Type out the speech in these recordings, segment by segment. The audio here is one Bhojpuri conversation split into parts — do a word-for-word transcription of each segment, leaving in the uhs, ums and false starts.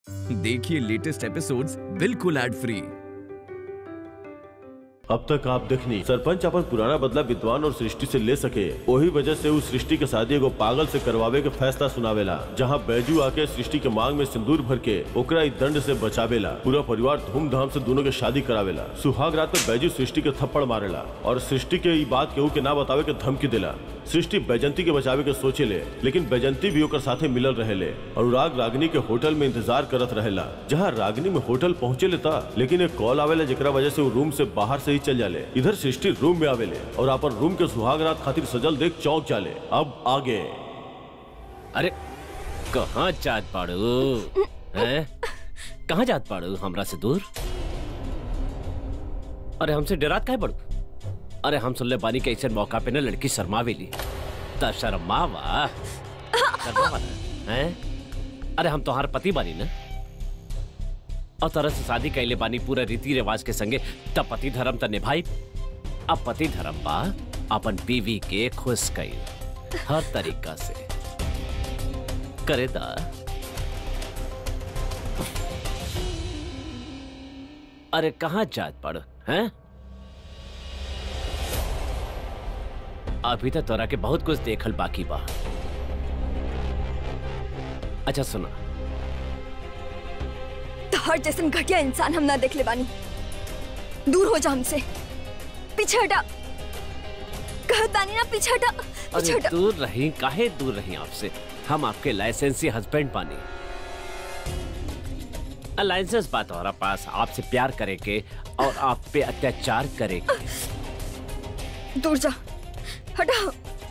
देखिए लेटेस्ट एपिसोड्स बिल्कुल एड फ्री। अब तक आप देखनी सरपंच अपन पुराना बदला विद्वान और सृष्टि से ले सके, वही वजह से उस सृष्टि के शादी को पागल से करवावे के फैसला सुनावेला, जहां बैजू आके सृष्टि के मांग में सिंदूर भर के ओकरा इस दंड से बचावेला। पूरा परिवार धूमधाम से दोनों के शादी करावेला। सुहाग रात में बैजू सृष्टि के थप्पड़ मारेला और सृष्टि के बात केहू के ना बतावे के धमकी देला। सृष्टि बैजंती के बचावे के सोचे ले, लेकिन बैजंती भी ओकर साथे मिलल रहेले। अनुराग रागिनी के होटल में इंतजार करत रहेला, जहाँ रागिनी में होटल पहुँचे लेता, लेकिन एक कॉल आवेला जेकरा वजह से वो रूम से बाहर से चल जाले। इधर सृष्टि रूम में आवेले और अपन रूम के सुहाग रात खातिर सजल देख चौक जाले। अब आगे। अरे कहाँ जात पाड़ू हैं? कहाँ जात पाड़ू हमरा से दूर? अरे हमसे डरात काहे पड़ू? अरे हम सुन ले बानी के ऐसे मौका पे ना लड़की शर्मावेली ता शर्मावा शर्मावा हैं? अरे हम तोहार पति बानी ना, और तरह से शादी कैले बानी पूरा रीति रिवाज के संगे, तब पति धर्म त निभाई। अब पति धर्म बा अपन बीवी के खुश कई हर तरीका से करे दा। अरे कहाँ जात पड़ हैं? अभी तक तोरा के बहुत कुछ देखल बाकी बा। अच्छा सुना, हर जैसन घटिया इंसान हम ना देख ले बानी। दूर हो जा हमसे, पीछे हटा। कहत बानी ना पीछे हटा, पीछे हटा। दूर रही काहे दूर रही आपसे? हम आपके लाइसेंसी हस्बैंड बानी। लाइसेंस बात हमारा पास आपसे प्यार करेंगे और आप पे अत्याचार करेंगे। दूर जा, हटा।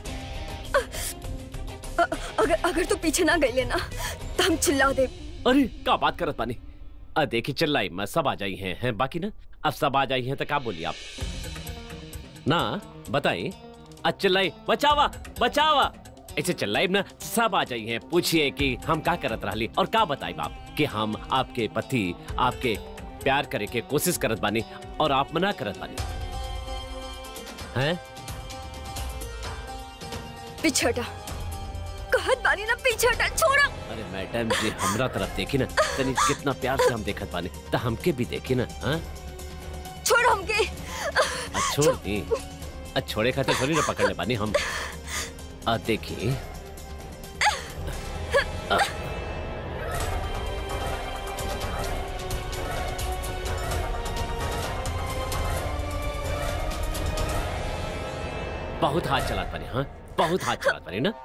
अगर अगर तू पीछे ना गई लेना तो हम चिल्ला दे। अरे क्या बात करत बानी? आ देखी चिल्लाई मैं सब आ जाई हैं, हैं बाकी ना अब सब आ जाई हैं तो क्या बोली आप ना बताई? आज चिल्लाई बचावा बचावा ऐसे चिल्लाई ना सब आ जाई हैं। पूछिए कि हम क्या करत रहली और क्या बताई बाप कि हम आपके पति आपके प्यार करे के कोशिश करत बानी और आप मना करत बानी हैं? पीछे हटा, कहत बानी ना पीछे हटा, छोड़ा। अरे मैडम जी हमरा तरफ देखी ना तनी कितना प्यार से हम देखत बानी, तो हमके भी देखी ना। हाँ छोड़ हमके। छोड़ दी, छोड़े खाते थोड़ी ना पकड़ने बानी हम। आ देखी बहुत हाथ चलात बानी। हाँ बहुत हाथ चलात बानी ना।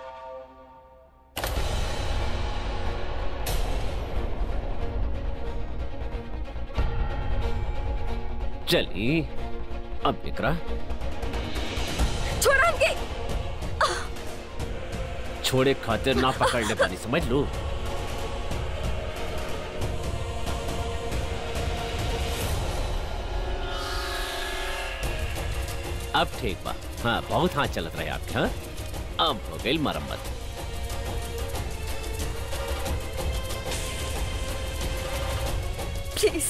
चली अब विक्रा छोड़ हमके। छोड़े खातिर ना पकड़ ले पानी, समझ लो। अब ठीक बा। हाँ बहुत हाथ चलत रहे आपके। हाँ अब हो गई मरम्मत। प्लीज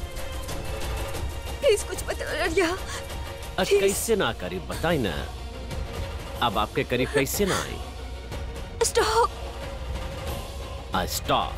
प्लीज कुछ बता। कैसे ना करीब बताई ना, अब आपके करीब कैसे ना आई? स्टॉप। स्टॉप।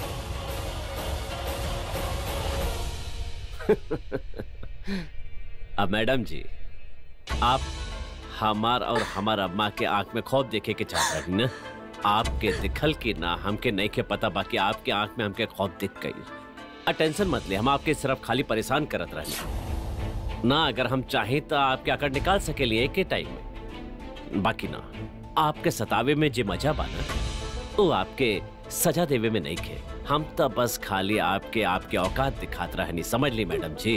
अब मैडम जी आप हमार और हमार अम्मा के आंख में खौफ देखे के चाहते हैं ना? आपके दिखल की ना हमके नहीं के पता, बाकी आपके आंख में हमके खौफ दिख गई। टेंशन मत ले, हम आपके सिर्फ खाली परेशान करत रहे ना। अगर हम चाहें तो आपके आकर निकाल सके लिए एक टाइम में, बाकी ना आपके सतावे में जो मजा बाना वो आपके सजा देवे में नहीं खे। हम तो बस खाली आपके आपके औकात दिखात रहनी, समझ ली मैडम जी।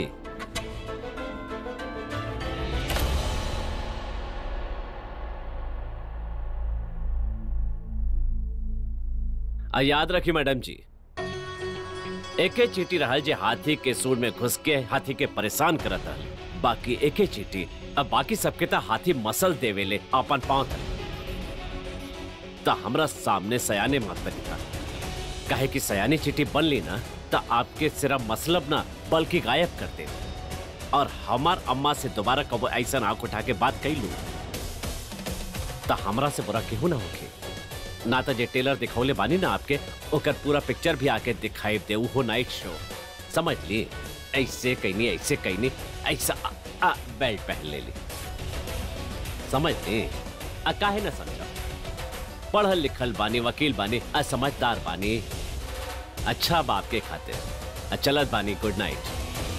आ याद रखिए मैडम जी, एके चीटी रहल जे हाथी के सूंड में घुस के हाथी के परेशान करत रहल, बाकी एके चीटी अब बाकी सबके ता हाथी मसल देवेले अपन पांव तक। ता हमरा सामने सयाने मत बनी था, काहे कि सयानी चीटी बन ली ना ता आपके सिर्फ मसलब ना बल्कि गायब कर दे। और हमार अम्मा से दोबारा कबो ऐसा आंख उठा के बात कही लू ता हमरा से बुरा केहू ना होके। ना तो जे टेलर दिखौले बानी ना आपके ओकर पूरा पिक्चर भी आके दिखाई दे वो नाइट शो समझ ली। ऐसे कहीं ऐसे कहीं ऐसा आ, आ, बेल्ट पहन ले ली समझ ली। आ काहे ना समझा पढ़ल लिखल बानी वकील बानी आ समझदार बानी अच्छा बाप के खाते चलत बानी। Good night.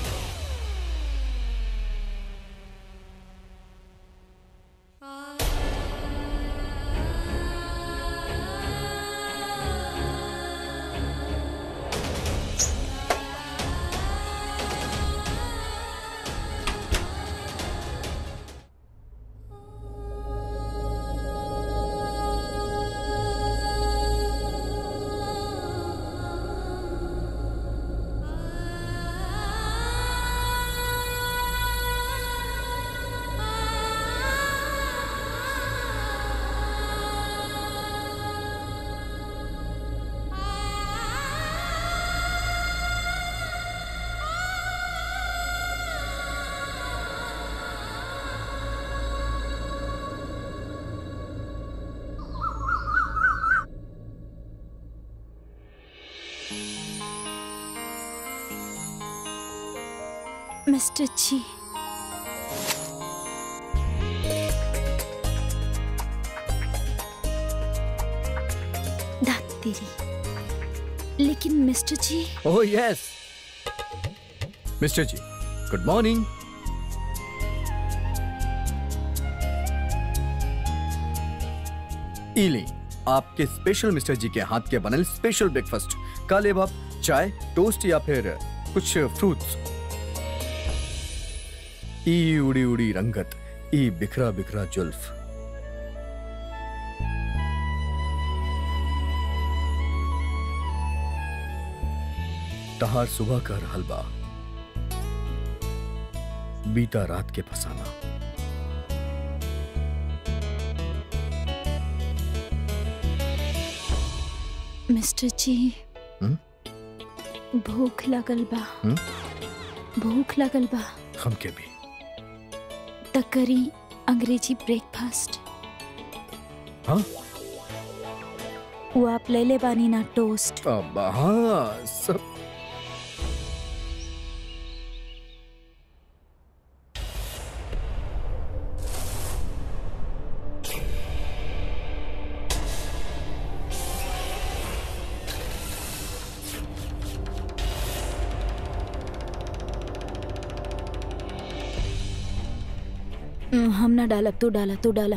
मिस्टर जी, दाद तेरी। लेकिन mister ji. Oh yes mister ji, good morning. इली आपके स्पेशल मिस्टर जी के हाथ के बनल स्पेशल ब्रेकफास्ट। काले बाप चाय टोस्ट या फिर कुछ फ्रूट्स। ई उड़ी उड़ी रंगत, ई बिखरा बिखरा जुल्फ। तहार सुबह का हलवा, बीता रात के फसाना। मिस्टर जी, हुँ? भूख लगल बा। हुँ? भूख लगल बा। हमके भी। तकरी अंग्रेजी ब्रेकफास्ट। हाँ? वो आप ले ले बानी ना टोस्ट। अब हाँ सब। हम ना डाला, तू डाला, तू डाला।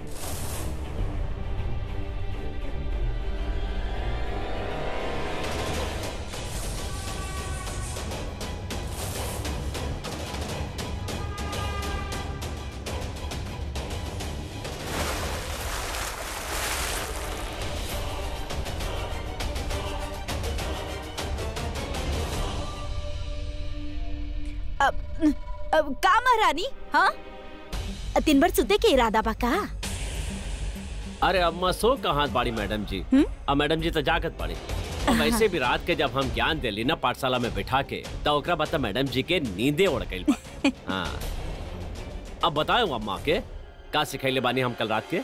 अब अब का महारानी? हाँ, दिन भर सुते के इरादा बा का? अरे अम्मा सो कहाँ बाड़ी मैडम जी? अब मैडम जी तो जागत बाड़ी। अब वैसे भी रात के जब हम ज्ञान देली ना पाठशाला में बैठा के तो ओकरा बता मैडम जी के नींदे उड़ गई बा। हाँ, अब बताओ अम्मा के का सिखैले बानी हम कल रात के?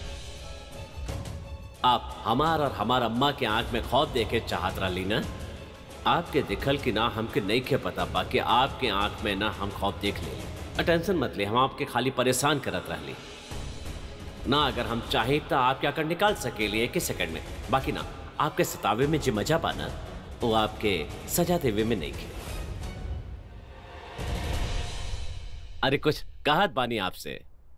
आप हमार और हमार अम्मा के आंख में खौफ देखे चाहत रही ना। आपके दिखल की ना हमके नहीं के पता बा कि आपके आंख में ना हम खौफ देख ले। टेंशन मत ले, हम आपके खाली परेशान करत रहली ना। अगर हम चाहें तो आप क्या कर निकाल सके लिए एक सेकंड में। बाकी ना आपके सतावे में जो मजा पाना वो आपके सजा देवे में नहीं के। अरे कुछ कहत बानी आपसे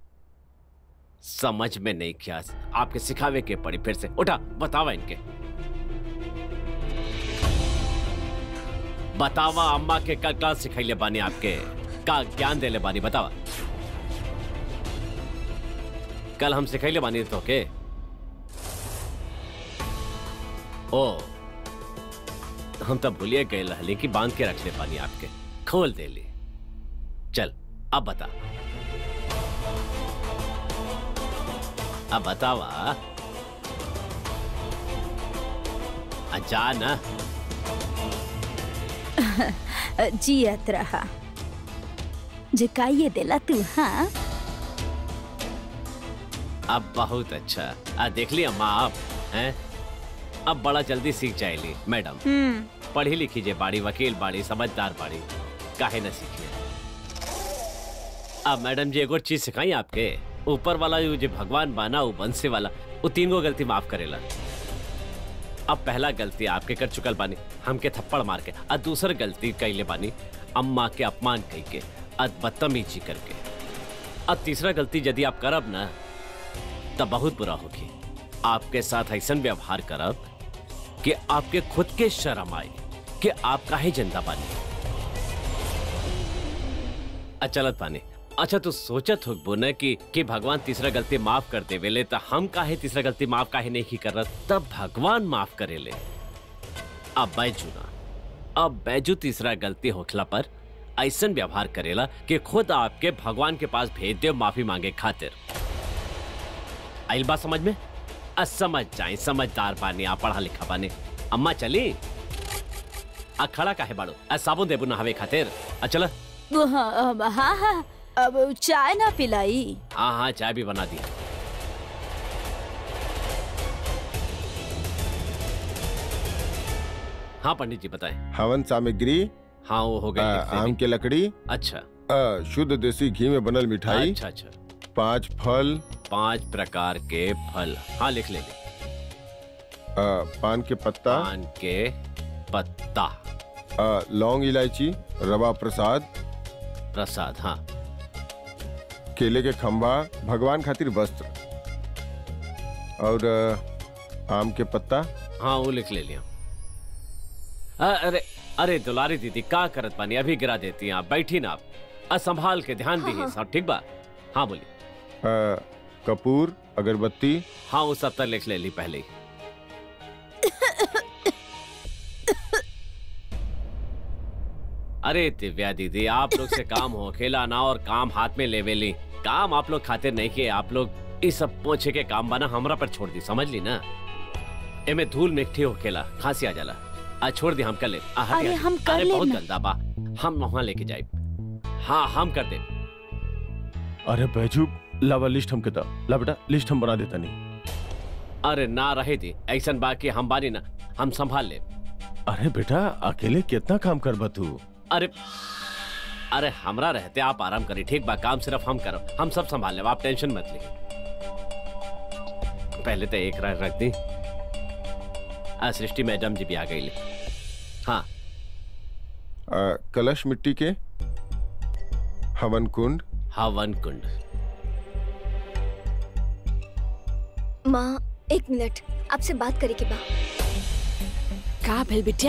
समझ में नहीं किया, आपके सिखावे के पड़ी। फिर से उठा बतावा इनके, बतावा अम्मा के कल कल सिखाइले बानी आपके का ज्ञान देले बानी बतावा। कल हम सिखाइले बानी तो के ओ हम तब भूलिए गए रहली कि बांध के रख ले पानी आपके खोल दे ली। चल अब बता, अब बतावा अजा ना। जियत रहा जिकाइए देला तू। हाँ अब बहुत अच्छा। आ देख ली अम्मा आप हैं? अब बड़ा जल्दी सीख जाएली मैडम। पढ़ी लिखी जे बाड़ी, वकील बाड़ी, समझदार बाड़ी, काहे न सीखिए। अब मैडम जी एगो चीज सिखाई आपके, ऊपर वाला जो भगवान बाना वो बंसे वाला वो तीन गो गलती माफ करेला। अब पहला गलती आपके कर चुकल बानी, हमके थप्पड़ मार के। अब दूसर गलती कैले बानी अम्मा के अपमान कह के, अब बदतमीजी करके। अब तीसरा गलती यदि आप करब ना तब बहुत बुरा होगी। आपके साथ ऐसा व्यवहार करब कि आपके खुद के शर्म आए कि आप काहे जिंदा बानी। अचलत बानी। अच्छा तो सोचत हो बोना कि कि भगवान तीसरा गलती माफ कर दे वेले, तो हम काहे तीसरा गलती माफ काहे नहीं की कर रहा, तब भगवान माफ करे ले। अब बैजू ना, अब बैजू तीसरा गलती होखला पर ऐसा व्यवहार करेला कि खुद आपके भगवान के पास भेज दे माफी मांगे खातिर। आइल बात समझ में? अ समझ जाए, समझदार बानी, आप पढ़ा लिखा बानी। अम्मा चली आ खड़ा काहे बाड़ो, आ साबुन देबू नहावे खातिर। आ चला। हाँ हाँ हाँ, अब चाय ना पिलाई? हाँ हाँ चाय भी बना दिया। हाँ पंडित जी बताएं। हवन सामग्री? हाँ वो हो गई। आम की लकड़ी। अच्छा। आ, शुद्ध देसी घी में बनल मिठाई। अच्छा अच्छा। पांच फल। पांच प्रकार के फल। हाँ लिख ले, ले। आ, पान के पत्ता। पान के पत्ता। आ, लौंग इलायची, रवा प्रसाद। प्रसाद हाँ। केले के खंभा, भगवान खातिर वस्त्र, और आ, आम के पत्ता। हाँ वो लिख ले लिया। आ, अरे अरे दुलारी दीदी का करत पानी, अभी गिरा देती हैं आप, बैठी ना आप। संभाल के ध्यान दी हाँ, सब ठीक बा। हाँ बोली। कपूर, अगरबत्ती। हाँ वो सब तक लिख ले ली पहले ही। अरे दिव्या दीदी आप लोग से काम हो खेला ना, और काम हाथ में लेवे ली। काम आप लोग खाते नहीं किए, आप लोग इस सब पोछे के काम बना हमरा पर छोड़ दी, समझ ली ना। एमे धूल मिट्टी हो खेला, खांसी आ जाला। आ छोड़ दी, हम कर ले। अरे हम कर अरे ले बहुत ना। गंदा बा, हम वहाँ लेके जाए। हाँ हम कर दे। अरे बैजू लावा लिस्ट हम के ला बेटा, लिस्ट हम बना देता नहीं। अरे ना रहे थी ऐसा बाकी हम बानी ना, हम संभाल ले। अरे बेटा अकेले कितना काम कर बा तू? अरे अरे हमरा रहते आप आराम करी, ठीक बा, काम सिर्फ हम करो, हम सब संभाल ले, आप टेंशन मत ले। पहले तो एक रात रख दी। सृष्टि मैडम जी भी आ गई ले। हाँ आ, कलश मिट्टी के, हवन कुंड। हवन कुंड। माँ एक मिनट, आपसे बात करे के बा। का भेल बिटिया?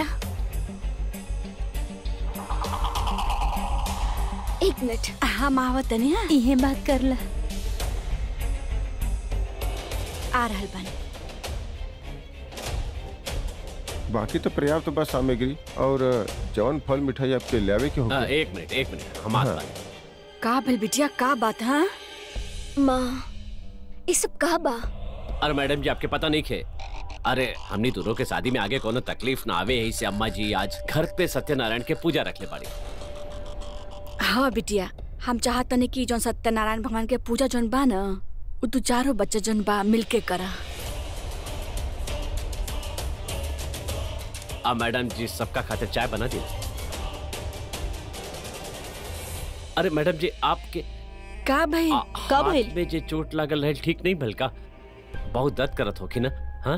एक मिनट। हम आवत नहीं है, इहे बात कर ला। आ रहल बानी। बाकी तो पर्याप्त बस सामग्री और जवन फल मिठाई आपके लावे के होगा। एक मिनट एक मिनट हम आते हैं। का भेल बिटिया, का बात? हाँ माँ ये सब का बा? अरे मैडम जी आपके पता नहीं खे, अरे हमनी दोनों के शादी में आगे कोनो तकलीफ ना आवे, यही से अम्मा जी आज घर पे सत्यनारायण के पूजा रख ले पाड़ी। हाँ बिटिया, हम चाहते नहीं कि जो सत्यनारायण भगवान के पूजा जोन बा ना, वो तू चारों बच्चे जोन बा मिलके करा। अब मैडम जी सबका खातिर चाय बना दी। अरे मैडम जी आपके का भाई का भाई में जे चोट लागल है ठीक नहीं भलका, बहुत दर्द करत होखी ना? हाँ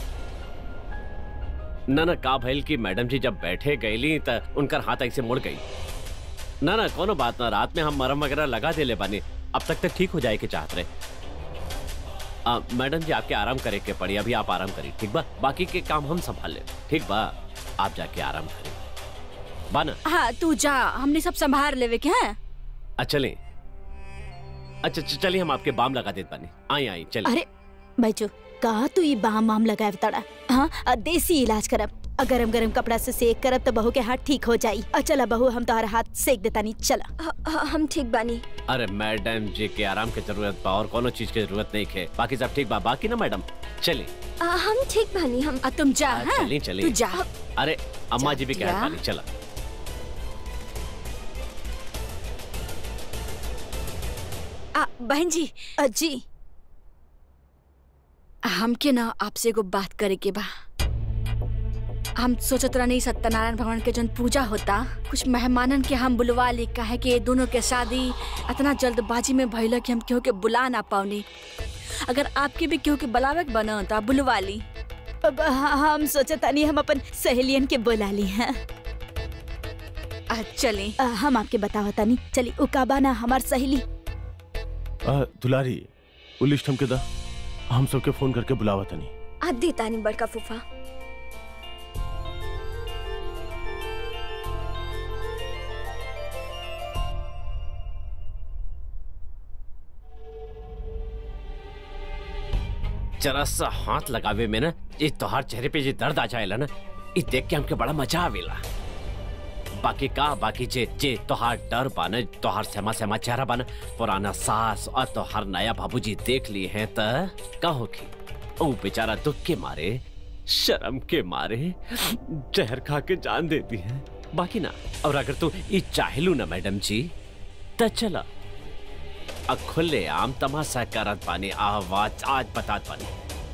ना ना का भइल कि मैडम जी जब बैठे गईली त उनकर हाथ ऐसे मुड़ गई। ना ना कोनो बात ना, रात में हम मरम वगैरह लगा दे ले बानी, अब तक तक ठीक हो जाए के चाहत रहे। आ, मैडम जी आपके आराम करे के पड़ी, अभी आप आराम करिए ठीक बा, बाकी के काम हम संभाल ले ठीक बा, आप जाके आराम करिए बा ना। हाँ तू जा, हमने सब संभाल लेवे के हैं। अच्छा चलिए, अच्छा चलिए हम आपके बाम लगा देते बानी, आई आई चलिए। अरे बच्चों कहा तू ये बाम वाम लगाए तड़ा? हाँ देसी इलाज करब, गरम गरम कपड़ा से सेक करब तो बहू के हाथ ठीक हो जाई। चला बहू हम तुम्हारा हाथ सेक देता नहीं, चला। ह- ह- हम ठीक बानी। अरे मैडम जी के आराम की जरूरत बा और कोनो चीज की जरूरत नहीं है, बाकी सब ठीक बा, बाकी ना मैडम चलिए। आ, हम ठीक बानी। हम आ, तुम जा। हाँ? चलिए चलिए तू जा। अरे अम्मा जी भी कह पानी, चला। आ, बहन जी। जी हमके ना आपसे एगो बात करे के बा। हम सोचत रहनी सत्यनारायण भगवान के जन पूजा होता, कुछ मेहमानन के हम बुलवा ली, काहे कि ये दोनों के शादी इतना जल्दबाजी में भइल कि हम केहू के बुला ना पावनी। अगर आपके भी केहू के बुलावे के बना तो आप बुलवा ली। अब हम सोचत नहीं हम अपन सहेलियन के बुला ली हैं। चली हम आपके बतावा तानी। चली उकाबा ना हमार सहेली। आ, दुलारी वो लिस्ट हमके दा, हम सबके फोन करके बुलावा तनी। आप दे तानी बड़का फूफा। जरा सा हाथ लगावे में ना ये तोहार चेहरे पे जे दर्द आ जाएला ना, ये देख के हमके बड़ा मजा आवेला। बाकी का बाकी जे जे तोहार डर बाना, तोहार सहमा सहमा चेहरा बाना, पुराना सास और तोहार नया बाबूजी देख लिए हैं त का होगी? ओ बेचारा दुख के मारे, शर्म के मारे जहर खा के जान देती है। बाकी ना, और अगर तू ये चाहलू ना मैडम जी त चला अब खुले आम तमाशा करत पानी, आवाज आज बतात पानी।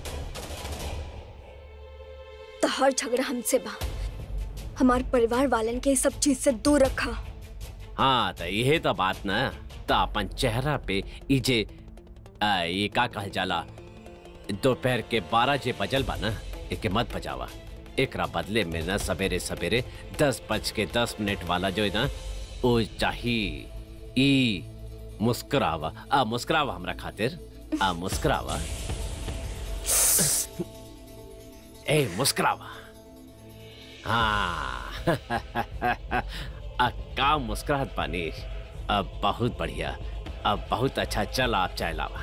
तो हर झगड़ा हमसे बा, हमारे परिवार वालन के सब चीज से दूर रखा। हाँ तो यही तो बात ना, तो अपन चेहरा पे इजे ये का कहल जाला, दोपहर के बारह जे बजल बा ना, एके मत बजावा। एकरा बदले में ना सवेरे सवेरे दस बज के दस मिनट वाला जो है ना, वो चाहिए। ई मुस्कुरावा, आ मुस्कुरावा हमरा खातिर, आ मुस्कुरावा। ए मुस्कुरावा। हाँ का मुस्कुराहट पानी। अब बहुत बढ़िया, अब बहुत अच्छा। चल आप चाय लावा।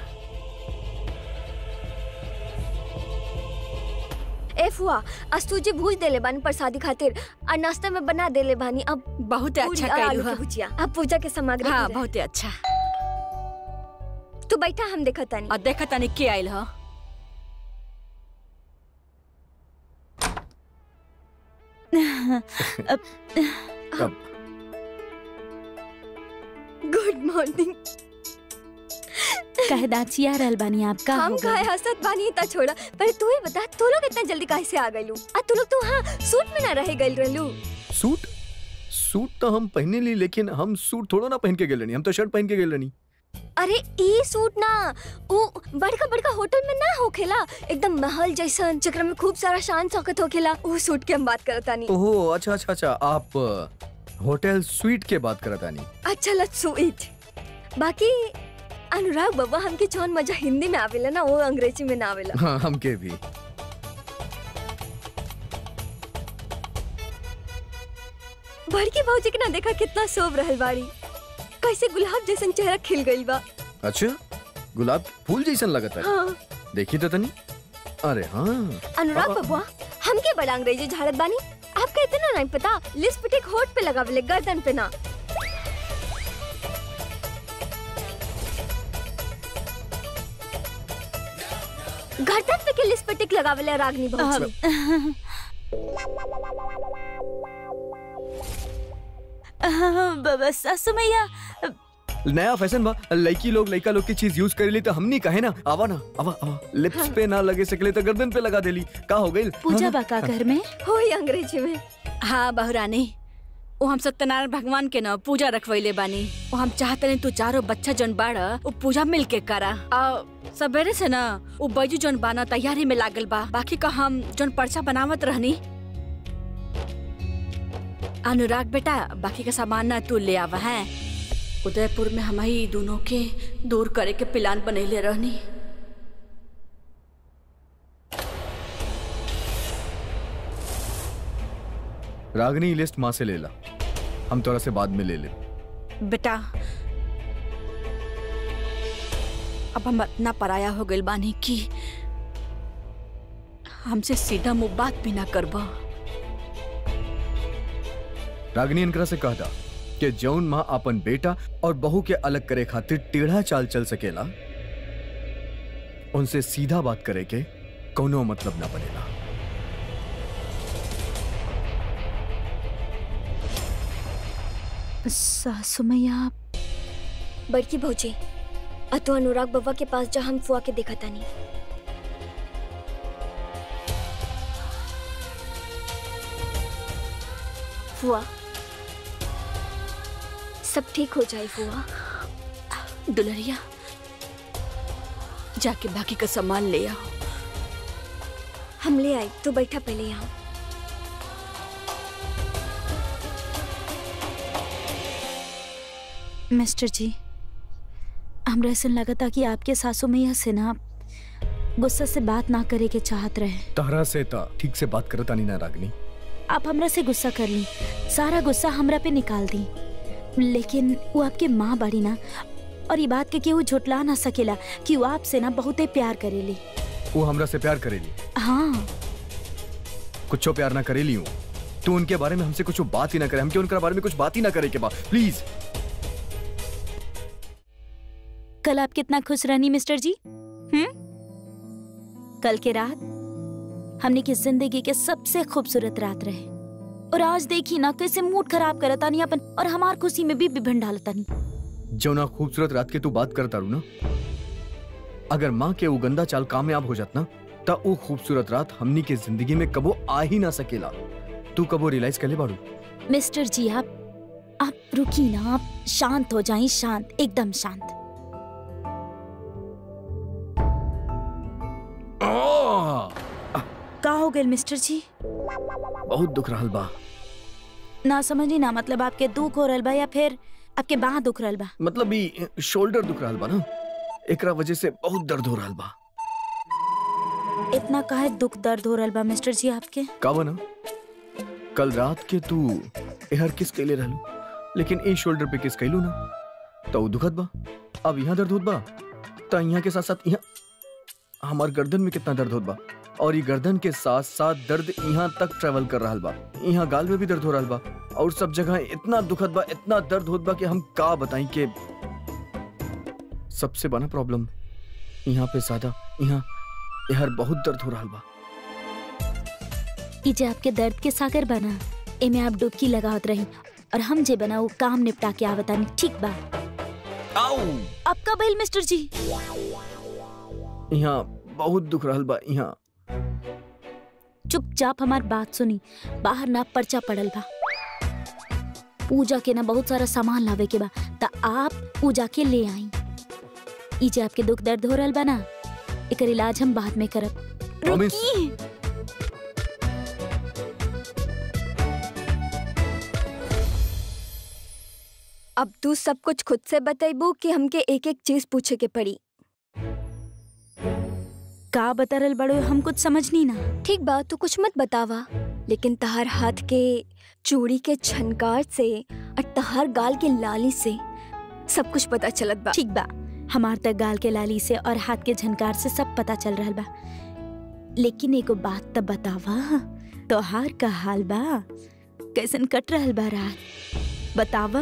ए फुआ, आज तुझे भूज देले बानी प्रसादी खातिर, और नाश्ता में बना देले बानी। अब बहुत अच्छा कइलू हा। भुजिया अब पूजा के सामग्री। हाँ बहुत अच्छा। तू बैठा, हम देखा तानी। और देखा तानी के आइल हा। Good morning. कहे दाचिया रहल बानी आपका? हम काहे हंसत बानी ता छोड़ा, पर तू ही बता, तू लोग इतना जल्दी काहे से आ गइलू? आ तू लोग तो हाँ सूट में ना रह गइल रहलू। सूट सूट तो हम पहने ली, लेकिन हम सूट थोड़ा ना पहन के गेल रहनी, हम तो शर्ट पहन के गेल रहनी। अरे ई सूट ना, वो बड़का बड़का होटल में ना होखेला, एकदम महल जैसन, जेकरा में खूब सारा शान शौकत होखेला, वो सूट के हम बात करतानी। ओहो अच्छा अच्छा अच्छा, आप होटल स्वीट के बात करतानी। अच्छा लत स्वीट। बाकी अनुराग बाबा हमके जौन मजा हिंदी में आवेला ना, वो अंग्रेजी में ना आवेला। हाँ हमके भी। बड़की भौजी के ना देखा कितना शोभ रहल बाड़ी, कैसे गुलाब जैसन चेहरा खिल गइल बा। अच्छा गुलाब फूल जैसन लगता है। हाँ। देखी तो तनी। अरे हाँ अनुराग बाबा, हमके बड़ा अंग्रेजी झाड़त बानी, आपका इतना नहीं पता, लिपस्टिक होठ पे लगावेले, गर्दन पे ना। गर्दन पे के लिपस्टिक लगावेले रागनी भौजी। बस सुमैया, नया फैशन बा, लड़की लोग लड़का लोग की चीज यूज करेली तो हमनी कहे ना, आवा ना आवा आवा, लिप्स पे ना लगे सकले तो गर्दन पे लगा देली। का हो गई पूजा बाका घर में होई अंग्रेजी में। हाँ बहुरानी, वो हम सत्यनारायण भगवान के ना पूजा रखवैले बानी। वो हम चाहते नहीं तू चारों बच्चा जन बाड़ा वो पूजा मिल के करा। आ सवेरे से ना वो बैजू जन बाना तैयारी में लागल बा। बाकी का हम जन पर्चा बनावत रहनी। अनुराग बेटा, बाकी का सामान ना तू ले आवा है। उदयपुर में हम ही दोनों के दूर करे के प्लान बनैले रहनी। रागनी लिस्ट माँ से ले ला, हम थोड़ा से बाद में ले ले। बेटा अब हम इतना पराया हो गइल बानी कि हमसे सीधा मुंह बात भी ना करबा। रागनी इनकरा से कह दा कि जौन माँ अपन बेटा और बहू के अलग करे खातिर टेढ़ा चाल चल सकेला, उनसे सीधा बात करे के कोनो मतलब ना बनेला। सुमैया, बड़की भौजी, अतो अनुराग बाबा के पास जा, हम फुआ के देखा तानी। फुआ, सब ठीक हो जाए फुआ। दुलरिया, जाके बाकी का सामान ले आओ। हम ले आए, तो बैठा पहले यहाँ। मिस्टर जी, हमरा ऐसा लगा था कि आपके सासू में यह सिन्हा गुस्सा से बात ना करे के चाहत रहे। तहरा से ता ठीक से बात करता नहीं ना रागनी। आप हमरा से गुस्सा कर ली, सारा गुस्सा हमरा पे निकाल दी, लेकिन वो आपके माँ बड़ी ना, और ये बात के कि वो झुटला ना सकेला कि वो आपसे ना बहुते प्यार करेली। वो हमरा से प्यार करेली? हाँ। कुछ प्यार ना करेली हूँ। तू उनके बारे में हमसे कुछ बात ही ना करे, हमके उनके बारे में कुछ बात ही ना करे के बाद प्लीज। कल आप कितना खुश रहनी मिस्टर जी? हम्म कल के रात हमने की जिंदगी के सबसे खूबसूरत रात रहे, और आज देखी ना कैसे मूड खराब करता नहीं अपन, और हमार खुशी में भी बिभन डालता नहीं। जो ना खूबसूरत रात के तू बात करता रू ना, अगर माँ के वो गंदा चाल कामयाब हो जात ना, ता वो खूबसूरत रात हमनी के जिंदगी में कबो आ ही ना सकेला। तू कबो रियलाइज कर ले बाड़ू? मिस्टर जी, आप आप रुकी ना, आप शांत हो जाइए, शांत, एकदम शांत। का हो गए मिस्टर जी? बहुत दुख रहल बा। ना समझी ना, मतलब आपके दुख हो रहल बा या फिर आपके बाह दुख रहल बा? मतलब ये शोल्डर दुख रहल बा ना, एकरा वजह से बहुत दर्द हो रहल बा। इतना काहे दुख दर्द हो रहल बा मिस्टर जी आपके? का बना, कल रात के तू एहर किस कैले रहलू, लेकिन ए शोल्डर पे किस कैलू ना, तो वो दुखत बा। अब यहाँ दर्द होत बा, तो यहाँ के साथ साथ यहाँ हमार गर्दन में कितना दर्द होत बा, और ये गर्दन के साथ साथ दर्द यहाँ तक ट्रेवल कर रहा बा। यहाँ गाल में भी दर्द हो रहा बा, और सब जगह इतना दुखद बा, इतना दर्द होत बा कि हम का बताई के। सबसे बड़ा प्रॉब्लम यहाँ पे ज्यादा यहाँ यार बहुत दर्द हो रहा बा। ये जे आपके दर्द के सागर बना, एमे आप डुबकी लगावत रही, और हम जे बना वो काम निपटा के आवतानी, ठीक बा? आओ, आपका बैल मिस्टर जी। यहाँ बहुत दुख रहल बा। यहाँ चुपचाप हमार बात सुनी, बाहर ना पर्चा पड़ल बा, पूजा के ना बहुत सारा सामान लावे के बा, ता आप पूजा के ले आई। ई जे आपके दुख दर्द हो रहल बा ना, एकर इलाज हम बाद में करब। रुकी। अब तू सब कुछ खुद से बताइबू कि हमके एक एक चीज पूछे के पड़ी? का बता रहल बड़ो, हम कुछ समझ नहीं ना। ठीक बा, तू कुछ मत बतावा, लेकिन तहार हाथ के चूड़ी के छनकार से और तहार गाल के लाली से सब कुछ पता चलत बा। ठीक बा, हमार तक गाल के लाली से और हाथ के झनकार से सब पता चल रहल बा, लेकिन एगो बात तब बतावा, तोहार का हाल बा? कैसन कट रहल बा रात? बतावा।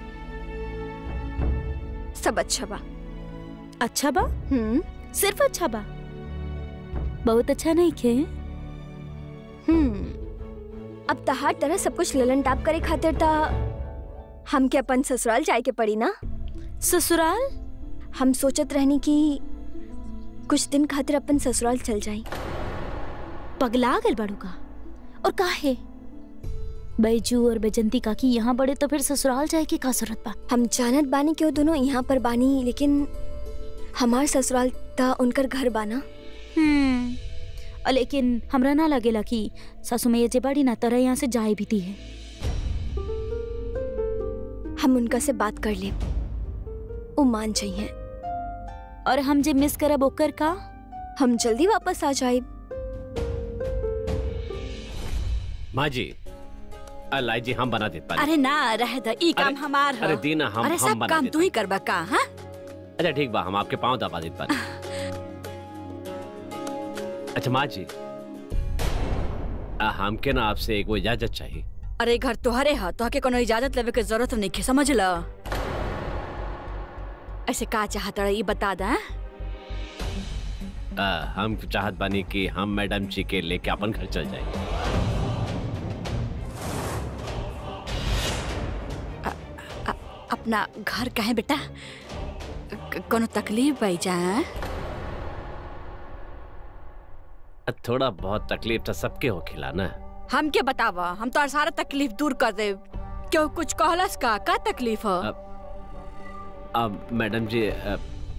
सब अच्छा बा। अच्छा बा? हम्म सिर्फ अच्छा बा? बहुत अच्छा नहीं खे? हम्म अब तहार तरह सब कुछ ललन टाप करे खातिर ता हमके अपन ससुराल जाए के पड़ी ना। ससुराल? हम सोचत रहनी कि कुछ दिन खातिर अपन ससुराल चल जाई। पगला गल बड़ू का? और काहे? बैजू और बैजंती काकी यहाँ बड़े, तो फिर ससुराल जाए की का जरूरत बा? हम जानत बानी कि वो दोनों यहाँ पर बानी, लेकिन हमार ससुराल ता उनकर घर बाना। हम्म लेकिन हमरा ना लगेला कि सासू मैया जे बड़ी ना तरह यहाँ से जाए भी दी है। हम उनका से बात कर ले, वो मान जाइए। और हम जे मिस करब ओकर का? हम जल्दी वापस आ जाए। माँ जी, अलाई जी हम बना देता। अरे ना रह द, ई काम हमार है। अरे दीना हम अरे हम सब बना काम देता। तू ही करबा का? हाँ अच्छा ठीक बा, हम आपके पाँव दबा देता। अच्छा माँ जी, आ, हमके ना आपसे एक वो इजाजत चाहिए। अरे घर तोहरे हा, तोहके कोनो इजाजत लेवे के जरूरत नहीं है, समझ ला। ऐसे का चाहता ये बता दा। आ, हम चाहत बानी कि हम मैडम जी के लेके अपन घर चल जाए। आ, आ, अपना घर कहे बेटा? कोनो तकलीफ भाई जा? थोड़ा बहुत तकलीफ तो सबके हो खिला ना। हमके बतावा, हम तो सारा तकलीफ दूर कर दे। क्यों कुछ कहलस का का तकलीफ है? अब मैडम जी आ,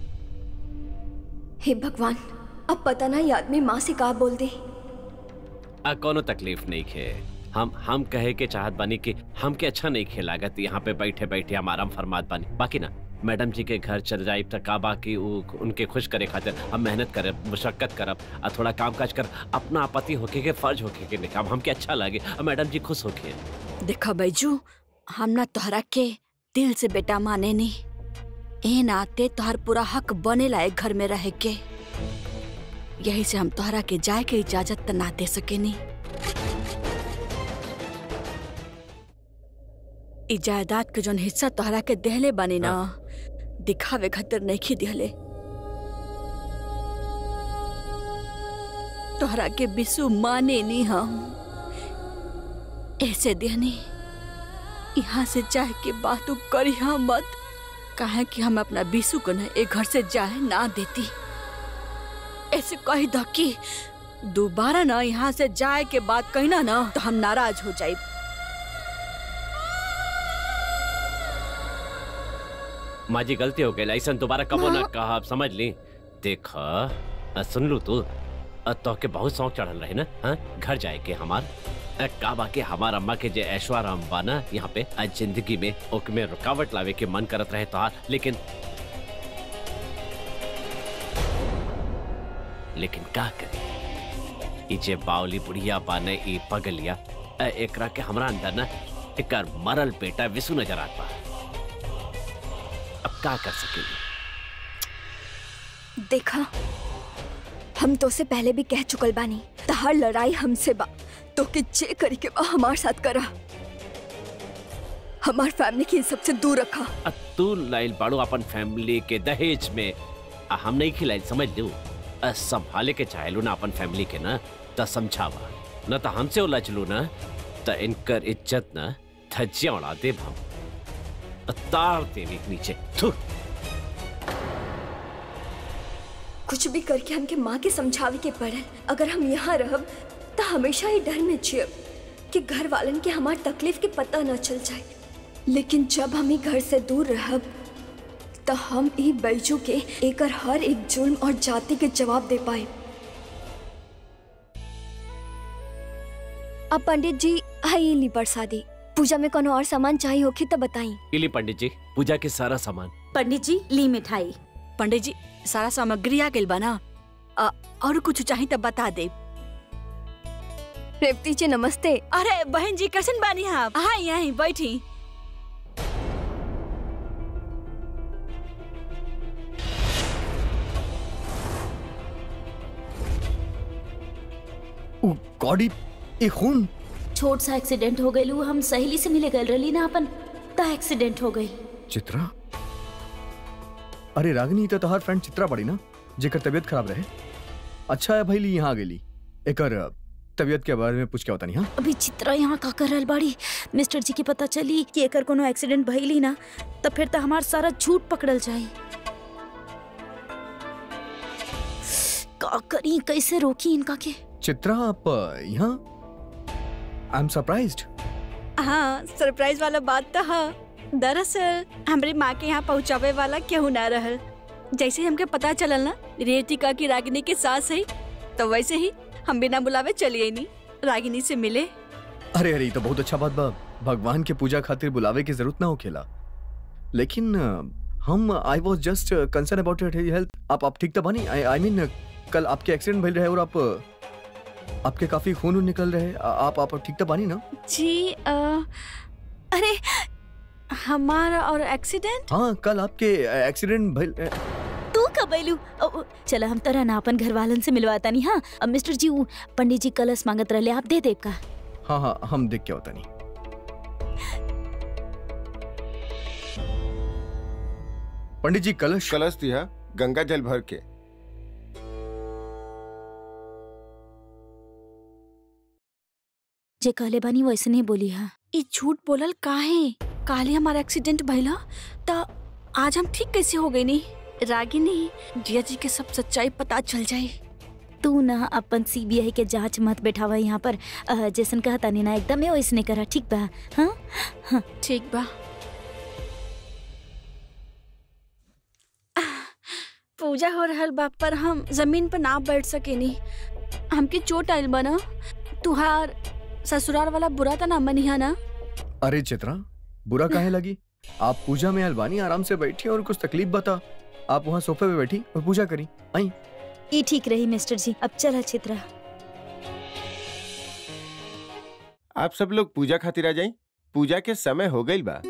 हे भगवान, अब पता ना ये आदमी माँ से का बोल दे। आ, कोनो तकलीफ नहीं खे। हम हम कहे के चाहत बानी कि हमके अच्छा नहीं खे लागत यहाँ पे बैठे बैठे हम आराम फरमात बानी। बाकी ना मैडम जी के घर चल जाए तक का बाकी उनके खुश करे खातिर हम मेहनत करब, मुशक्कत करब, आ थोड़ा काम काज कर अपना पति होके के फर्ज होके के निकाम हमके अच्छा लगे और मैडम जी खुश होके। देखा बैजू, हम ना तोहरा के दिल से बेटा माने नहीं, ए नाते तोहर पूरा हक बने लायक घर में रह के। यही से हम तोहरा के जाए के इजाजत त ना दे सके नहीं। ई जायदाद के जोन हिस्सा तोहरा के देहले बनी ना, दिखावे खातिर नहीं खी दिहले। तोहरा के बिसु माने नहीं हम, ऐसे देहनी। यहाँ से जाए के बात करी हम मत, काहे कि हम अपना बिसु को न एक घर से जाए ना देती। ऐसे कही द कि दोबारा ना यहाँ से जाए के बात कहना ना तो हम नाराज हो जाए। माँ जी गलती हो गई, ऐसा दोबारा कबो ना कहा, आप समझ ली। देखा सुन लू तू, तो के बहुत शौक चढ़ल रहे ना हाँ घर जाए के हमार का बाकी हमार अम्मा के जे ऐश्वर्य बा ना यहाँ पे आज जिंदगी में ओक में रुकावट लावे के मन करत रहे तो लेकिन लेकिन का करे, जे बावली बुढ़िया बाने ई पगलिया एकरा के हमरा अंदर ना एक मरल बेटा विसु नजर आता। अब क्या कर सकेंगे? देखा, हम तो से पहले भी कह चुकल बानी, तहार लड़ाई हमसे बा तो कि जे करी के बा हमार साथ करा। हमार फैमिली की सबसे दूर रखा। तू लाइल बाड़ू अपन फैमिली के दहेज में, आ, हम नहीं खिलाई, समझ लू। संभाले के चाहेलू ना अपन फैमिली के ना त समझावा, न तो हमसे उलझ लू ना तो इनकर इज्जत ना धज्जिया उड़ा देब हम, तार देवी नीचे। कुछ भी करके हमके माँ के समझावे के पड़ल। अगर हम यहाँ रहब तो हमेशा ही डर में जियब कि घर वालन के हमार तकलीफ के पता न चल जाए। लेकिन जब हम ही घर से दूर रहब तो हम ही बैजू के एकर हर एक जुर्म और जाति के जवाब दे पाए। अब पंडित जी आई ली प्रसादी, पूजा में कोनो और सामान चाहिए होगी तो बताई। इली पंडित जी पूजा के सारा सामान। पंडित जी ली मिठाई। पंडित जी सारा सामग्री आ गई बना, और कुछ चाहिए तो बता दे। रेवती जी नमस्ते। अरे बहन जी कैसन बानी आप? हाँ यहीं बैठी। ओ गॉडी, एक खून। छोट सा एक्सीडेंट हो गई, हम सहेली से मिले गए रही ना अपन, ता एक्सीडेंट हो गई। चित्रा? अरे रागिनी तो तोहार फ्रेंड चित्रा पड़ी ना जेकर तबीयत खराब रहे। अच्छा है भाई ली यहाँ आ गेली, एकर तबीयत के बारे में पूछ के होता नहीं। हाँ अभी चित्रा यहाँ का कर रहल बाड़ी, मिस्टर जी की पता चली कि एकर कोनो एक्सीडेंट भइली ना तो फिर तो हमार सारा झूठ पकड़ल जाए। का करी, कैसे रोकी इनका के? चित्रा आप यहाँ? I am surprised. हाँ सरप्राइज वाला बात तो है। दरअसल हमारी माँ के यहाँ पहुँचावे वाला केहू ना रहल। जैसे ही हमके पता चलल ना रेवतिका की रागिनी के सास है, तो वैसे ही हम बिना बुलावे चलिए नहीं रागिनी से मिले। अरे अरे तो बहुत अच्छा बात बा, भगवान के पूजा खातिर बुलावे की जरूरत ना हो खेला। लेकिन हम I was just concern about your health. आप आप ठीक तो बनी? आई मीन कल आपके एक्सीडेंट भइल रहे और आप आपके काफी खून निकल रहे। आप आप ठीक तो बनी ना? जी आ, अरे हमारा और एक्सीडेंट? हाँ कल आपके एक्सीडेंट भइल। तू कब आइलू? चला हम तरह ना अपन घर वालन से मिलवाता नहीं। हाँ अब मिस्टर जी पंडित जी कलश मांगत रहे, आप दे देब का? हाँ हाँ हम देख के होता नहीं। पंडित जी कलश कलश दिया गंगा जल भर के। जे कहले बानी वैसे नहीं बोली। हाँ ये झूठ बोलल काहे? काले हमारा एक्सीडेंट भइला तो आज हम ठीक कैसे हो गई? नहीं रागिनी जिया जी के सब सच्चाई पता चल जाए तू ना अपन सीबीआई के जांच मत बैठावा यहाँ पर। अ, जैसन कहा तानी ना एकदम है वैसने करा, ठीक बा? हाँ हाँ ठीक बा। पूजा हो रहल बा पर हम जमीन पर ना बैठ सकेनी, हमके चोट आइल बा ना। तुहार ससुराल वाला बुरा था ना मनिहा ना? अरे चित्रा, बुरा काहे लगी? आप पूजा में अलबानी आराम से बैठी और कुछ तकलीफ बता। आप वहाँ सोफे पे बैठी और पूजा करी। आई ये ठीक रही मिस्टर जी। अब चला चित्रा। आप सब लोग पूजा खातिर आ जाई, पूजा के समय हो गई बा।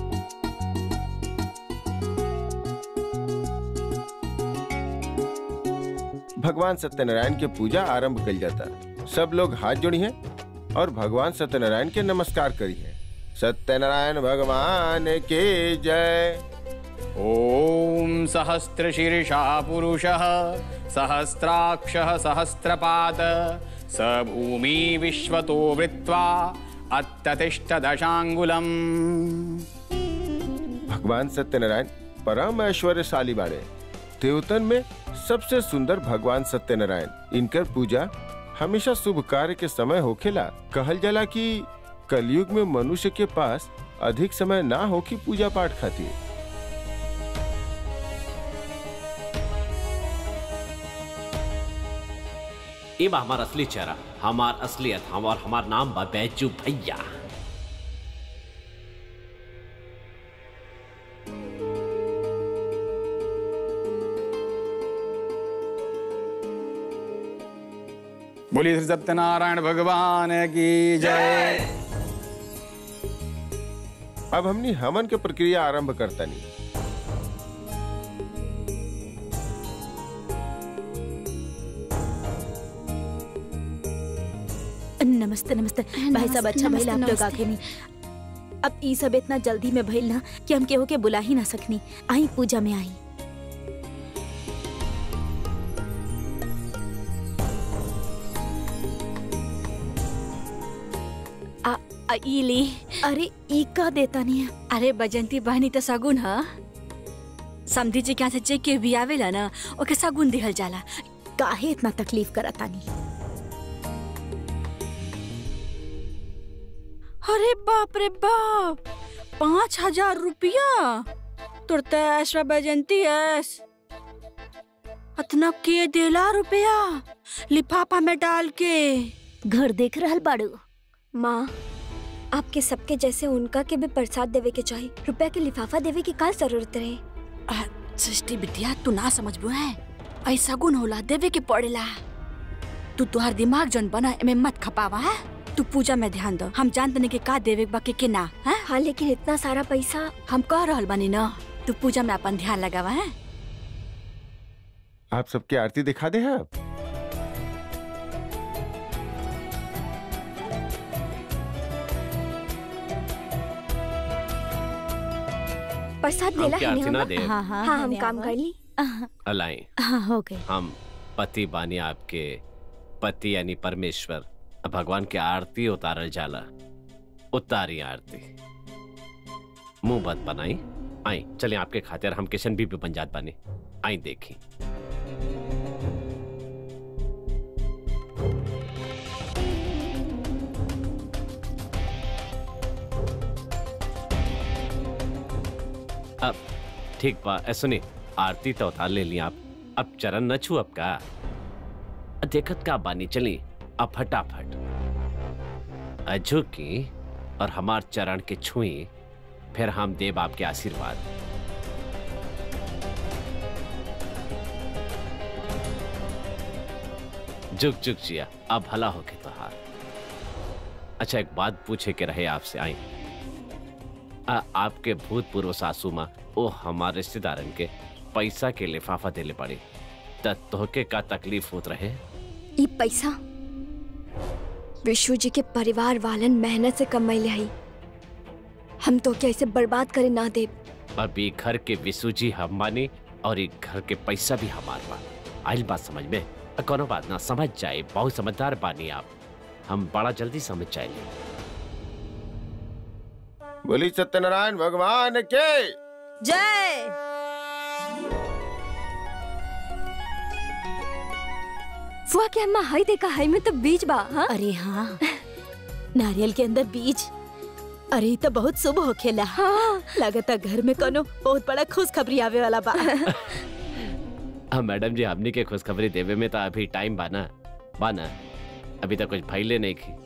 भगवान सत्यनारायण के पूजा आरंभ कल जाता। सब लोग हाथ जोड़ी हैं और भगवान सत्यनारायण के नमस्कार करी है। सत्यनारायण भगवान के जय। ओम सहस्रशीर्षा पुरुषः सहस्राक्षः सहस्रपाद स भूमि विश्वतो वृत्वा अत्ततिष्ठ दशांगुलम। भगवान सत्यनारायण परम ऐश्वर्यशाली बाड़े। देवतन में सबसे सुंदर भगवान सत्यनारायण। इनकर पूजा हमेशा शुभ कार्य के समय होखेला। कहल जाला कि कलयुग में मनुष्य के पास अधिक समय ना हो कि पूजा पाठ खातिर। ये बा हमार असली चेहरा, हमार असलियत, हम और हमार नाम बा बैजू भैया। बोलिए श्री सत्यनारायण भगवान की जय। अब हमनी हवन के प्रक्रिया आरंभ करता नहीं। नमस्ते नमस्ते भाई साहब। अच्छा भइल आप लोग आके नहीं। अब ई सब इतना जल्दी में भइल ना कि हम केहू के बुला ही ना सकनी। आई पूजा में आई। आ, आ ई ली। अरे ई का देता नहीं है? अरे बजंती बहनी तो सगुन है। समधी जी क्या से जे के भी आवेला ना ओके सगुन दिहल जाला। काहे इतना तकलीफ करता नहीं? अरे बाप रे बाप, पाँच हजार रुपया तुरते ऐश्वर्या बजंती ऐस इतना के देला रुपया लिफाफा में डाल के। घर देख रहल बाड़ू? माँ, आपके सबके जैसे उनका के भी प्रसाद देवे के चाहिए। रुपया के लिफाफा देवे की का जरूरत रहे? आ, सृष्टि बिटिया तू ना समझबू है, ऐसा गुण होला देवे के पड़ेला। तू तुहार दिमाग जन बना एमे मत खपावा है। तू पूजा में ध्यान दो, हम जानते नहीं कि का देवे बाकी के ना है। हाँ लेकिन इतना सारा पैसा हम कह रहल बानी ना, तू पूजा में अपन ध्यान लगावा है। आप सबके आरती दिखा दे। आप प्रसाद हम देला क्या हमें आरती ना हम? दे? हाँ हाँ हाँ हम हमने काम आवा। कर ली। अलाई हाँ हो गए। हम पति बानी आपके। पति यानी परमेश्वर। अब भगवान की आरती उतारल जाला। उतारी आरती। मुंह बंद बनाई। आई चले आपके खातिर हम किशन भी, भी बन जात बानी। आई देखी। अब ठीक बा। ए, सुनी, आरती तो उतार ले ली आप। अब चरण न छू अब का। देखत का बानी चली अब फटाफट अजू की और हमार चरण के छुई, फिर हम देव आपके आशीर्वाद। जुग जुग जिया, अब भला हो के तोहार। अच्छा एक बात पूछे के रहे आपसे। आई आ, आपके भूतपूर्व सासू माँ वो हमारे रिश्तेदारन के पैसा के लिफाफा देले पड़ी, त तोहके का तकलीफ होत रहे? ये पैसा विशु जी के परिवार वालन मेहनत से कमाई आई। हम तो क्या इसे बर्बाद करे ना दे। अब ये घर के विशु जी हमारी और ये घर के पैसा भी हमार बा। आइल बात समझ में? कोनो बात ना, समझ जाए। बहुत समझदार बानी आप, हम बड़ा जल्दी समझ जाएंगे। बोली सत्यनारायण भगवान के जय। फुआ के अम्मा हाई देखा हाई में तो बीज बा। हाँ अरे हाँ, नारियल के अंदर बीज। अरे ई तो बहुत शुभ होखेला। हाँ। लगता घर में कोनो बहुत बड़ा खुशखबरी आवे वाला बा। हाँ मैडम जी, हमनी के खुशखबरी देवे में तो अभी टाइम बाना बाना अभी तक कुछ फैले नहीं की।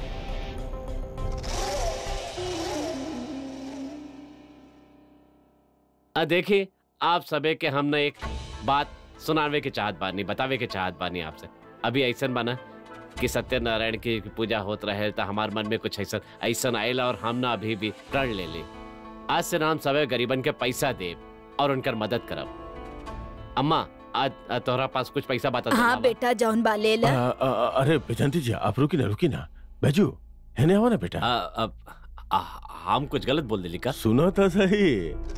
आ देखिए, आप सबे के हमने एक बात सुनावे के चाहत बानी, बतावे के चाहत बानी आपसे। अभी ऐसा बना कि सत्यनारायण की पूजा होत रहे तो हमारे मन में कुछ ऐसा ऐसा आएला और हम ना अभी भी प्रण ले ले। आज से नाम सबे गरीबन के पैसा दे और उनकर मदद करब। अम्मा आज तोहरा पास कुछ पैसा बता। हाँ बेटा, जौन बा ले ला। आ, आ, अरे बेजंती जी, आप रुकी ना रुकी ना। बैजू है ना ना बेटा। आ, अब आ, हम कुछ गलत बोल दिली का? सुनो तो सही।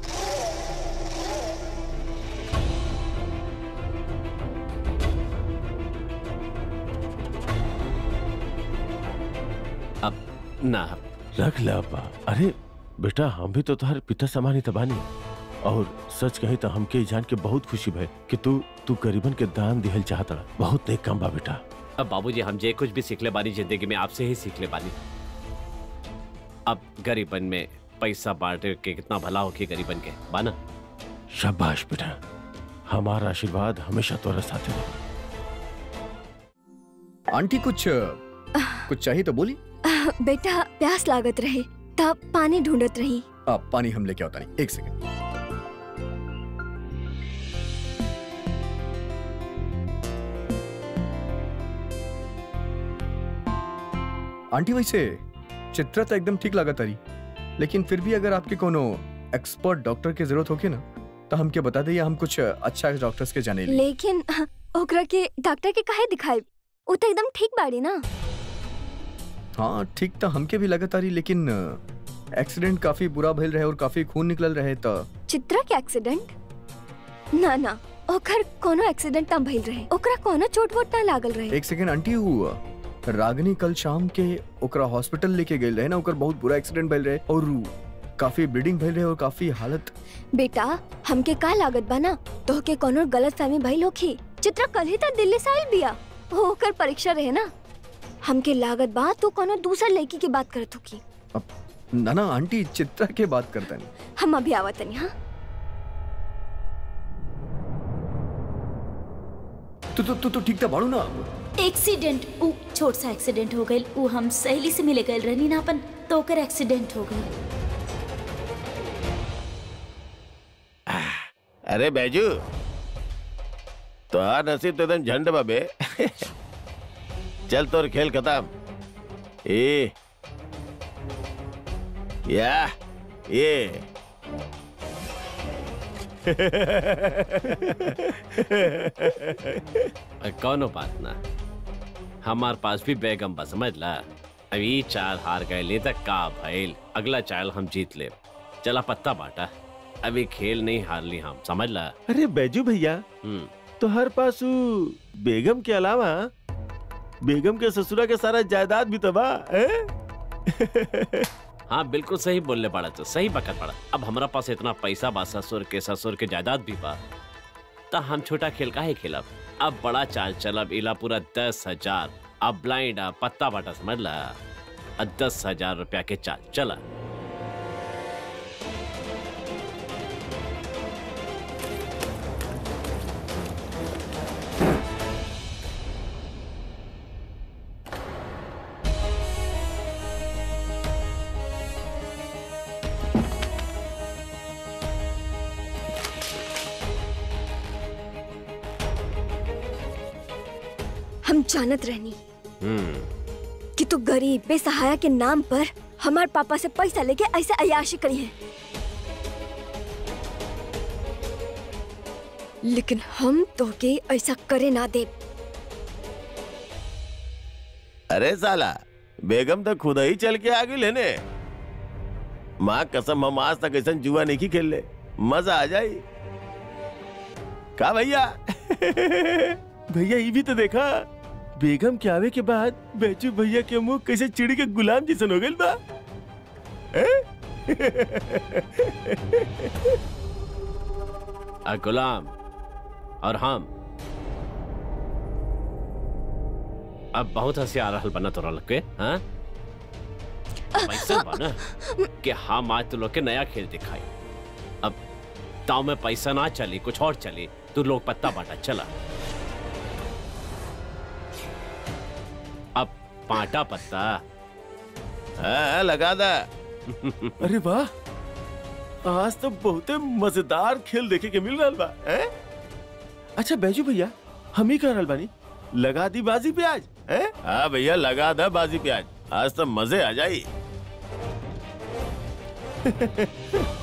अब ना रख ले अब्बा। अरे बेटा, हम भी तो तुम्हारे पिता समानी तबानी, और सच कही तो हमके जान के बहुत खुशी भई कि तू तू गरीबन के दान दिहल चाहता। बहुत नेक काम बा बेटा। अब बाबूजी, हम जे कुछ भी सीखले बानी जिंदगी में आपसे ही सीखले बानी। अब गरीबन में पैसा बांटे के कितना भला हो कि गरीबन के बाना। शाबाश बेटा, हमारा आशीर्वाद हमेशा तोरा साथ रहे। आंटी कुछ कुछ चाहिए तो बोली। बेटा प्यास लागत रहे तब पानी ढूंढत रही। आप पानी हम लेके आता नहीं, एक सेकंड। आंटी वैसे चित्रा तो एकदम ठीक लागत रही, लेकिन फिर भी अगर आपके कोनो एक्सपर्ट डॉक्टर की जरूरत होगी ना तो हमके बता दे, हम कुछ अच्छा डॉक्टर्स के जाने। लेकिन ओकरा के डॉक्टर के काहे दिखाई? वो तो एकदम ठीक बाड़ी ना। हाँ ठीक तो हमके भी लगत रही, लेकिन एक्सीडेंट काफी बुरा भइल रहे और काफी खून निकल रहे। तो चित्रा के एक्सीडेंट? ना ना, ओकर कोनो एक्सीडेंट ना भइल रहे। ओकरा कोनो चोट वोट ना लागल रहे। एक सेकंड आंटी, हुआ रागनी कल शाम के ओकरा हॉस्पिटल लेके गए रहे ना, ओकर बहुत बुरा एक्सीडेंट भइल रहे और काफी ब्लीडिंग भइल रहे और काफी हालत। बेटा हमके का लागत बा ना तो के कोनो गलतफहमी भइल होखी। चित्रा कल ही तक दिल्ली से आइल बिया, ओकर परीक्षा रहे ना। हमके लागत बा तू कोनो दूसर लड़की की बात करत होखी। ना ना आंटी, चित्रा के बात करता नहीं। हम अभी आवत नहीं। हाँ तू तू तू तो ठीक था बाड़ू ना। एक्सीडेंट, ऊ छोट सा एक्सीडेंट हो गई। ऊ हम सहेली से मिले गए रहनी ना अपन, तो ओकर एक्सीडेंट हो गई। अरे बैजू, तो आ नसीब तो एकदम झंड बाबे। चल तोर खेल खत्म। ए या ये कौनो बात ना, हमार पास भी बेगम बा, समझ ला। अभी चाल हार गए ले तक का भइल, अगला चाल हम जीत ले। चला पत्ता बांटा, अभी खेल नहीं हार ली हम, समझ ला। अरे बैजू भैया, तो हर पास बेगम के अलावा बेगम के ससुरा के सारा जायदाद भी तो बा। हाँ बिल्कुल सही बोलने पड़ा, तो सही पकड़ पड़ा। अब हमारा पास इतना पैसा बा, ससुर के ससुर के जायदाद भी बा, तो हम छोटा खेल काहे खेलब। अब बड़ा चाल चलब, इला पूरा दस हजार। अब ब्लाइंड अब पत्ता बाटा, समझ ला। अब दस हजार रुपया के चाल चला। हम जानत रहनी कि तू गरीब बेसहाया के नाम पर हमारे पापा से पैसा लेके ऐसे अय्याशी करी है, लेकिन हम तो के ऐसा करे ना दे। अरे साला, बेगम तो खुद ही चल के आगे लेने। माँ कसम, हम आज तक ऐसा जुआ नहीं खेल ले, मजा आ जाए। का भैया? भैया ये भी तो देखा, बेगम के आवे के बाद बेचू भैया के मुंह कैसे चिड़ी के गुलाम जैसन हो गइल बा। आ गुलाम और हम अब बहुत हंसी आ रहा बना तोरा लोग के, हाँ? पैसा बना कि हम आज तू लोग के नया खेल दिखाई। अब ताव में पैसा ना चली, कुछ और चली, तू लोग पत्ता बांटा चला। अब पाटा पत्ता हाँ, लगा दा। अरे वाह, आज तो बहुते मजेदार खेल देखे के मिल रहा बा। हैं? अच्छा बैजू भैया, हम ही कर रहल बानी, लगा दी बाजी पे आज। हैं? हाँ भैया, लगा दा बाजी पे आज, आज तो मजे आ जाई।